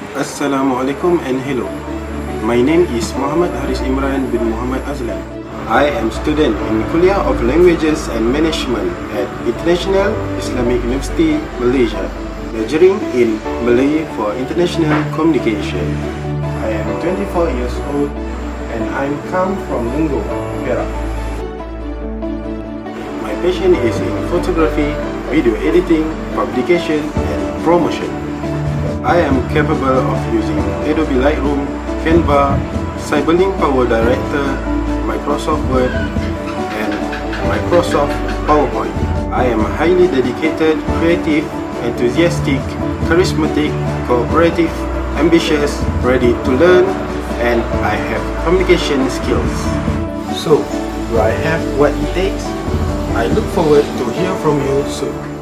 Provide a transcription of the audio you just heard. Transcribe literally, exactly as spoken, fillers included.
Assalamualaikum and hello. My name is Muhammad Haris Imran bin Muhammad Azlan. I am student in Kuliah of Languages and Management at International Islamic University, Malaysia, majoring in Malay for International Communication. I am twenty-four years old and I come from Lungo, Perak. My passion is in photography, video editing, publication and promotion. I am capable of using Adobe Lightroom, Canva, Cyberlink Power Director, Microsoft Word, and Microsoft PowerPoint. I am highly dedicated, creative, enthusiastic, charismatic, cooperative, ambitious, ready to learn, and I have communication skills. So, do I have what it takes? I look forward to hear from you soon.